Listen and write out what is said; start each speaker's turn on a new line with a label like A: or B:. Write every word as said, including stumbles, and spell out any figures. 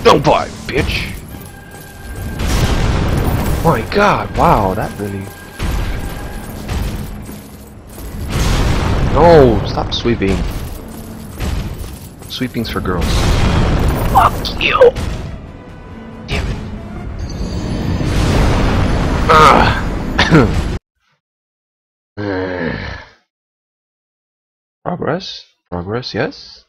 A: Don't buy, bitch! My god, wow, that really... No, stop sweeping. Sweeping's for girls. Fuck you! Damn it. Ah. Progress? Progress, yes?